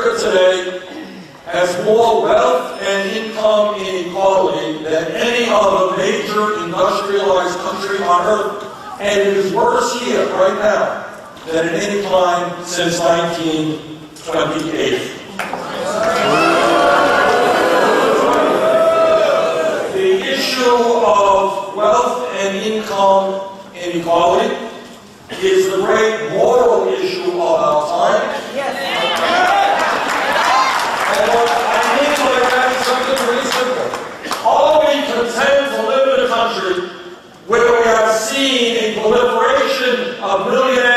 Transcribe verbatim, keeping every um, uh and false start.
America today has more wealth and income inequality than any other major industrialized country on earth. And it is worse here, right now, than at any time since nineteen twenty-eight. The issue of wealth and income inequality is the great moral issue of our time. Yes. And what I mean by that is something very simple. Are we content to live in a country where we have seen a proliferation of millionaires